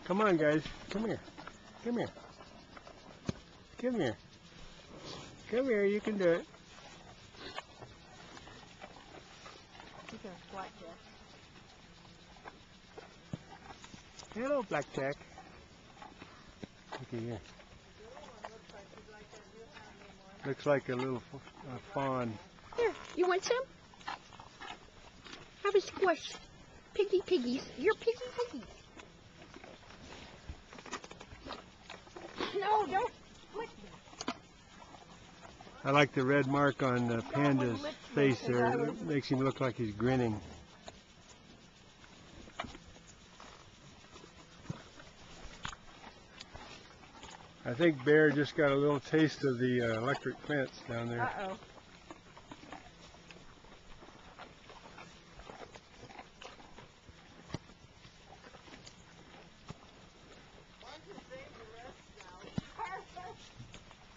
Come on, guys. Come here. Come here. Come here. Come here. You can do it. Hello, Blackjack. Looky here. Looks like a little fawn. Here, you want some? Have a squish. Piggy piggies. You're piggy piggies. No, don't squish me. I like the red mark on the panda's face there. It makes him look like he's grinning. I think Bear just got a little taste of the electric fence down there. Uh-oh.